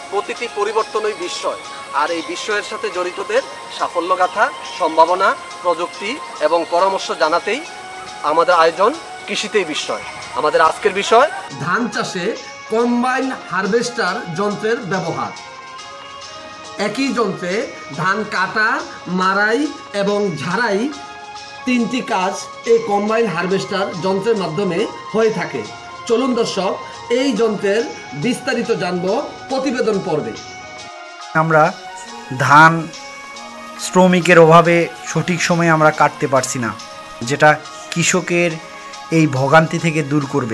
প্রতিটি পরিবর্তনই বিস্ময়, আর এই বিস্ময়ের সাথে জড়িতদের সাফল্যগাথা, সম্ভাবনা, প্রযুক্তি এবং পরামর্শ জানাতেই আমাদের আয়োজন কৃষিতেই বিস্ময়। আমাদের আজকের বিষয় ধান চাষে কম্বাইন হারভেস্টার যন্ত্রের ব্যবহার। একই যন্ত্রে ধান কাটা, মাড়াই এবং ঝাড়াই তিনটি কাজ এই কম্বাইন হারভেস্টার যন্ত্রের মাধ্যমে হয়ে থাকে। চলুন দর্শক, এই যন্ত্রের বিস্তারিত জানব প্রতিবেদন পর্বে। আমরা ধান শ্রমিকের অভাবে সঠিক সময়ে আমরা কাটতে পারছি না, যেটা কৃষকের এই ভোগান্তি থেকে দূর করবে।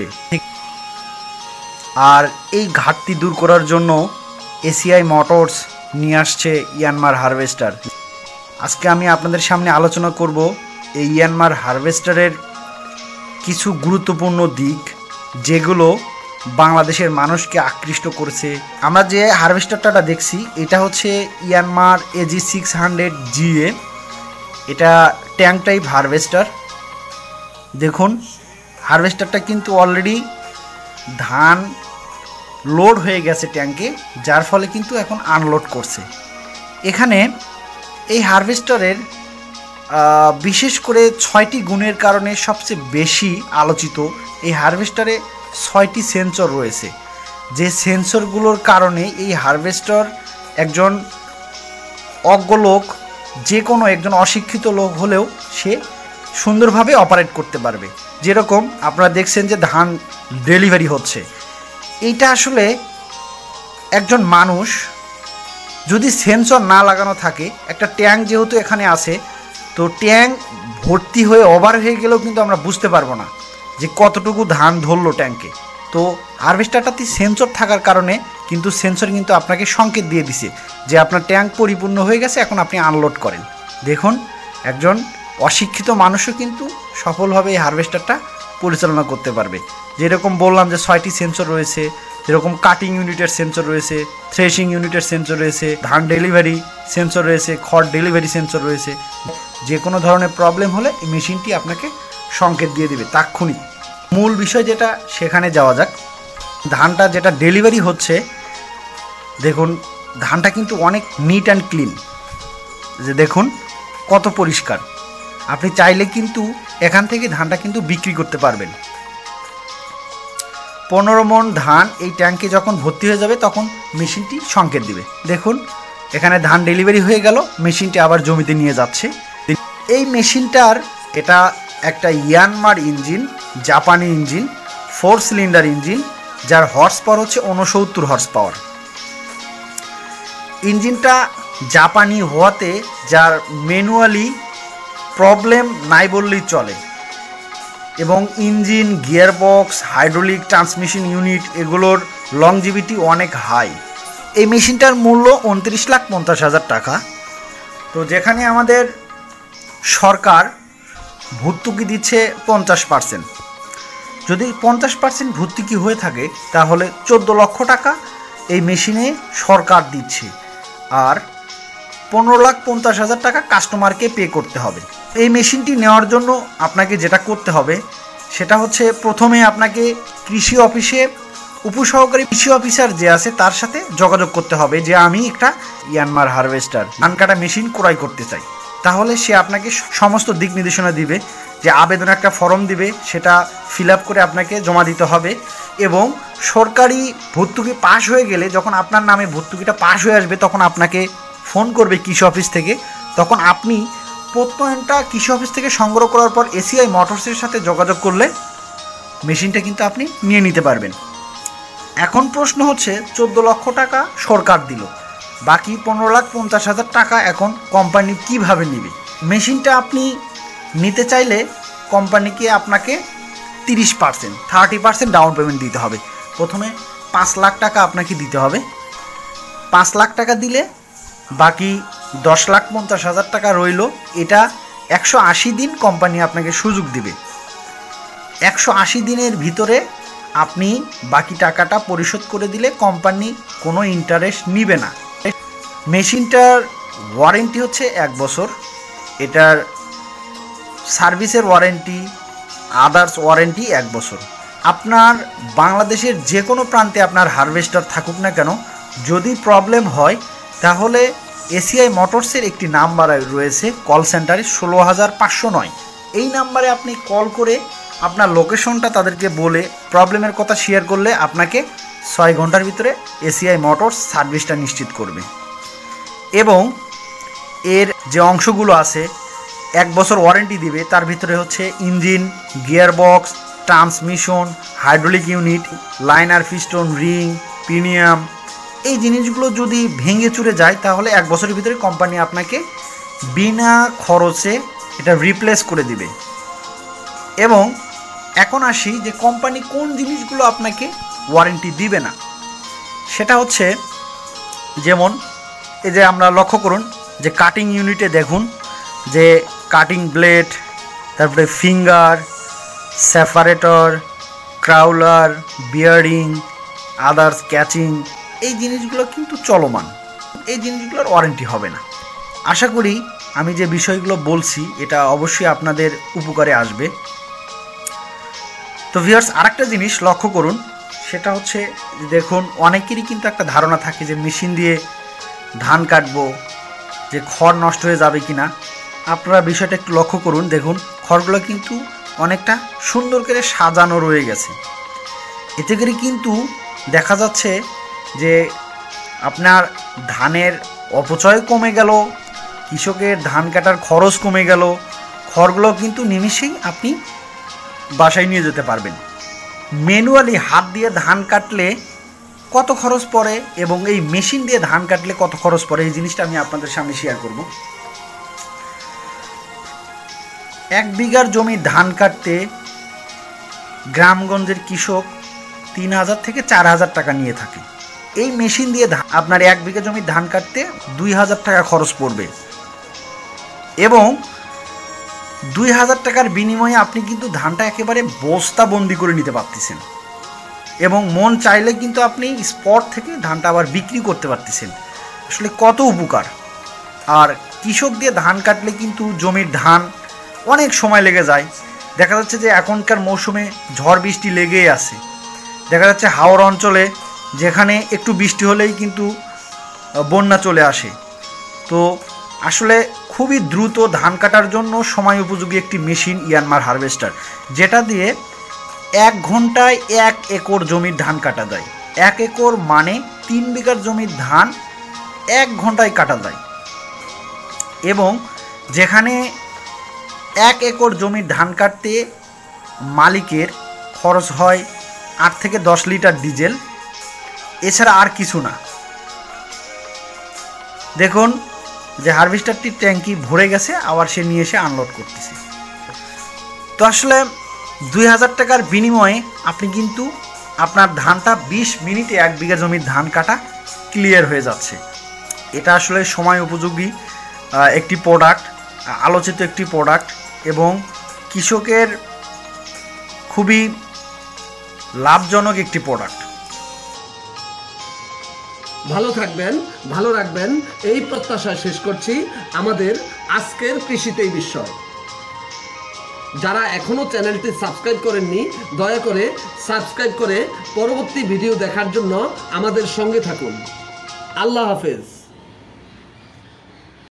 আর এই ঘাটতি দূর করার জন্য এসিআই মোটরস নিয়ে আসছে ইয়ানমার হারভেস্টার। আজকে আমি আপনাদের সামনে আলোচনা করব এই ইয়ানমার হারভেস্টারের কিছু গুরুত্বপূর্ণ দিক, যেগুলো বাংলাদেশের মানুষকে আকৃষ্ট করেছে। আমরা যে হারভেস্টারটা দেখছি এটা হচ্ছে ইয়ানমার AG 600 GA। এটা ট্যাঙ্ক টাইপ হারভেস্টার। দেখুন, হারভেস্টারটা কিন্তু অলরেডি ধান লোড হয়ে গেছে ট্যাঙ্কে, যার ফলে কিন্তু এখন আনলোড করছে। এখানে এই হারভেস্টারের বিশেষ করে 6টি গুণের কারণে সবচেয়ে বেশি আলোচিত। এই হারভেস্টারে 6টি সেন্সর রয়েছে, যে সেন্সরগুলোর কারণে এই হারভেস্টার একজন অজ্ঞ লোক, যে কোনো একজন অশিক্ষিত লোক হলেও সে সুন্দরভাবে অপারেট করতে পারবে। যেরকম আপনারা দেখছেন যে ধান ডেলিভারি হচ্ছে, এইটা আসলে একজন মানুষ যদি সেন্সর না লাগানো থাকে, একটা ট্যাঙ্ক যেহেতু এখানে আছে, তো ট্যাঙ্ক ভর্তি হয়ে ওভার হয়ে গেলেও কিন্তু আমরা বুঝতে পারবো না যে কতটুকু ধান ধরলো ট্যাঙ্কে। তো হারভেস্টারটাতে সেন্সর থাকার কারণে কিন্তু সেন্সর কিন্তু আপনাকে সংকেত দিয়ে দিছে যে আপনার ট্যাঙ্ক পরিপূর্ণ হয়ে গেছে, এখন আপনি আনলোড করেন। দেখুন, একজন অশিক্ষিত মানুষও কিন্তু সফলভাবে এই হারভেস্টারটা পরিচালনা করতে পারবে। যেরকম বললাম যে 6টি সেন্সর রয়েছে, যেরকম কাটিং ইউনিটের সেন্সর রয়েছে, থ্রেশিং ইউনিটের সেন্সর রয়েছে, ধান ডেলিভারি সেন্সর রয়েছে, খড় ডেলিভারি সেন্সর রয়েছে। যে কোনো ধরনের প্রবলেম হলে এই মেশিনটি আপনাকে সংকেত দিয়ে দেবে তাৎক্ষণিক। মূল বিষয় যেটা, সেখানে যাওয়া যাক। ধানটা যেটা ডেলিভারি হচ্ছে, দেখুন ধানটা কিন্তু অনেক নিট অ্যান্ড ক্লিন, যে দেখুন কত পরিষ্কার। আপনি চাইলে কিন্তু এখান থেকে ধানটা কিন্তু বিক্রি করতে পারবেন। 15 মণ ধান এই ট্যাঙ্কে যখন ভর্তি হয়ে যাবে তখন মেশিনটি সংকেত দিবে। দেখুন, এখানে ধান ডেলিভারি হয়ে গেল, মেশিনটি আবার জমিতে নিয়ে যাচ্ছে। এই মেশিনটার এটা একটা ইয়ানমার ইঞ্জিন, জাপানি ইঞ্জিন, 4 সিলিন্ডার ইঞ্জিন, যার হর্স পাওয়ার হচ্ছে 69 হর্স পাওয়ার। ইঞ্জিনটা জাপানি হওয়াতে যার ম্যানুয়ালি প্রবলেম নাই বললেই চলে, এবং engine, gearbox, hydraulic transmission unit এগুলোর লংজিভিটি অনেক হাই। এই মেশিনটার মূল্য 29,50,000 টাকা। তো যেখানে আমাদের সরকার ভর্তুকি দিচ্ছে 50%, যদি 50% ভর্তুকি হয়ে থাকে তাহলে 14 লক্ষ টাকা এই মেশিনে সরকার দিচ্ছে, আর 15,50,000 টাকা কাস্টমারকে পে করতে হবে। এই মেশিনটি নেওয়ার জন্য আপনাকে যেটা করতে হবে সেটা হচ্ছে, প্রথমে আপনাকে কৃষি অফিসে উপসহকারী কৃষি অফিসার যে আছে তার সাথে যোগাযোগ করতে হবে যে আমি একটা ইয়ানমার হারভেস্টার ধান কাটা মেশিন ক্রয় করতে চাই। তাহলে সে আপনাকে সমস্ত দিক নির্দেশনা দিবে, যে আবেদন একটা ফর্ম দিবে, সেটা ফিল আপ করে আপনাকে জমা দিতে হবে, এবং সরকারি ভর্তুকি পাস হয়ে গেলে, যখন আপনার নামে ভর্তুকিটা পাস হয়ে আসবে, তখন আপনাকে ফোন করবে কৃষি অফিস থেকে। তখন আপনি প্রত্যয়নটা কৃষি অফিস থেকে সংগ্রহ করার পর এসিআই মোটরসের সাথে যোগাযোগ করলে মেশিনটা কিন্তু আপনি নিয়ে নিতে পারবেন। এখন প্রশ্ন হচ্ছে, 14 লক্ষ টাকা সরকার দিল, বাকি 15,50,000 টাকা এখন কোম্পানি কিভাবে নেবে? মেশিনটা আপনি নিতে চাইলে কোম্পানিকে আপনাকে 30% ডাউন পেমেন্ট দিতে হবে। প্রথমে 5 লাখ টাকা আপনাকে দিতে হবে। 5 লাখ টাকা দিলে বাকি 10,50,000 টাকা রইল। এটা 180 দিন কোম্পানি আপনাকে সুযোগ দিবে। 180 দিনের ভিতরে আপনি বাকি টাকাটা পরিশোধ করে দিলে কোম্পানি কোনো ইন্টারেস্ট নিবে না। মেশিনটার ওয়ারেন্টি হচ্ছে 1 বছর। এটার সার্ভিসের ওয়ারেন্টি, আদার্স ওয়ারেন্টি 1 বছর। আপনার বাংলাদেশের যে কোনো প্রান্তে আপনার হারভেস্টার থাকুক না কেন, যদি প্রবলেম হয় তাহলে এসিআই মোটরসের একটি নাম্বার রয়েছে কল সেন্টারে 16509। এই নাম্বারে আপনি কল করে আপনার লোকেশনটা তাদেরকে বলে প্রবলেমের কথা শেয়ার করলে আপনাকে 6 ঘন্টার ভিতরে এসিআই মোটরস সার্ভিসটা নিশ্চিত করবে। এবং এর যে অংশগুলো আছে 1 বছর ওয়ারেন্টি দিবে। তার ভিতরে হচ্ছে engine, gearbox, transmission, hydraulic unit, liner, piston, ring, pinion, এই জিনিসগুলো যদি ভেঙে চুরে যায় তাহলে 1 বছরের ভিতরে কোম্পানি আপনাকে বিনা খরচে এটা রিপ্লেস করে দিবে। এবং এখন আসি যে কোম্পানি কোন জিনিসগুলো আপনাকে ওয়ারেন্টি দিবে না। সেটা হচ্ছে যেমন এই যে আমরা লক্ষ্য করুন যে কাটিং ইউনিটে দেখুন যে কাটিং ব্লেড, তারপরে finger, separator, crawler, bearing, others catching, এই জিনিসগুলো কিন্তু চলমান, এই জিনিসগুলোর ওয়ারেন্টি হবে না। আশা করি আমি যে বিষয়গুলো বলছি এটা অবশ্যই আপনাদের উপকারে আসবে। তো ভিউয়ার্স, আরেকটা জিনিস লক্ষ্য করুন, সেটা হচ্ছে দেখুন অনেকেরই কিন্তু একটা ধারণা থাকে যে মেশিন দিয়ে ধান কাটবো, যে খড় নষ্ট হয়ে যাবে কি না। আপনারা বিষয়টা একটু লক্ষ্য করুন, দেখুন খড়গুলো কিন্তু অনেকটা সুন্দর করে সাজানো রয়ে গেছে। এতে করে কিন্তু দেখা যাচ্ছে যে আপনার ধানের অপচয় কমে গেল, কৃষকের ধান কাটার খরচ কমে গেল, খড়গুলো কিন্তু নিমিষেই আপনি বাসায় নিয়ে যেতে পারবেন। ম্যানুয়ালি হাত দিয়ে ধান কাটলে কত খরচ পড়ে এবং এই মেশিন দিয়ে ধান কাটলে কত খরচ পড়ে, এই জিনিসটা আমি আপনাদের সামনে শেয়ার করব। 1 বিঘার জমি ধান কাটতে গ্রামগঞ্জের কৃষক 3000 থেকে 4000 টাকা নিয়ে থাকে। এই মেশিন দিয়ে আপনার 1 বিঘা জমি ধান কাটতে 2000 টাকা খরচ পড়বে এবং 2000 টাকার বিনিময়ে আপনি কিন্তু ধানটা একেবারে বস্তাবন্দি করে নিতে পারতেছেন এবং মন চাইলে কিন্তু আপনি স্পট থেকে ধানটা আবার বিক্রি করতে পারতেছেন। আসলে কত উপকার। আর কৃষক দিয়ে ধান কাটলে কিন্তু জমির ধান অনেক সময় লেগে যায়। দেখা যাচ্ছে যে এখনকার মৌসুমে ঝড় বৃষ্টি লেগেই আছে। দেখা যাচ্ছে হাওড় অঞ্চলে যেখানে একটু বৃষ্টি হলেই কিন্তু বন্যা চলে আসে। তো আসলে খুবই দ্রুত ধান কাটার জন্য সময় উপযোগী একটি মেশিন ইয়ানমার হারভেস্টার, যেটা দিয়ে 1 ঘন্টায় 1 একর জমির ধান কাটা যায়। 1 একর মানে 3 বিঘার জমির ধান 1 ঘন্টায় কাটা যায়। এবং যেখানে 1 একর জমির ধান কাটতে মালিকের খরচ হয় 8 থেকে 10 লিটার ডিজেল, এছাড়া আর কিছু না। দেখুন যে হারভেস্টারটির ট্যাঙ্কি ভরে গেছে, আবার সে নিয়ে এসে আনলোড করতেছে। তো আসলে 2000 টাকার বিনিময়ে আপনি কিন্তু আপনার ধানটা 20 মিনিটে 1 বিঘা জমির ধান কাটা ক্লিয়ার হয়ে যাচ্ছে। এটা আসলে সময় উপযোগী একটি প্রোডাক্ট, আলোচিত একটি প্রোডাক্ট এবং কৃষকের খুবই লাভজনক একটি প্রোডাক্ট। ভালো থাকবেন, ভালো রাখবেন, এই প্রত্যাশায় শেষ করছি আমাদের আজকের কৃষিতেই বিস্ময়। যারা এখনো চ্যানেলটি সাবস্ক্রাইব করেননি দয়া করে সাবস্ক্রাইব করে পরবর্তী ভিডিও দেখার জন্য আমাদের সঙ্গে থাকুন। আল্লাহ হাফেজ।